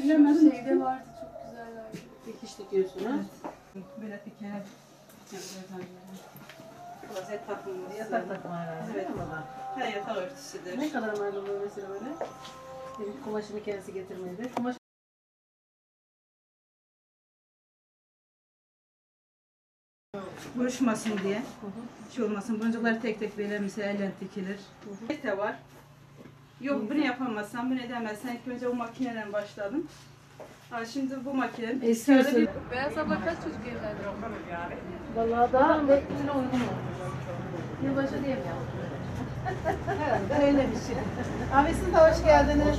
Bilemedim. Şeyde vardı çok güzellerdi. Dikiş dikiyorsun ha? Evet. Böyle dikene. Klozet takımı. Yatak takma herhalde. Evet. Değil mi baba? Her yatak örtüsüdür. Ne kadar mal oluyor mesela böyle? Kumaşını kendisi getirmedi. Kumaş Buruşmasın diye. Şey olmasın. Boncukları tek tek böyle mesela elle dikilir. De var. Yok bunu yapamazsan, bunu edemezsen ilk önce o makineden başladım. Ha, şimdi bu makinenin Eski usul. Beyaz abla kaç çocuk evlendi? Vallahi daha beklediğine uygun oldu. Yılbaşı diye mi yaptın? Herhalde öyle bir şey. Abi siz de hoş geldiniz.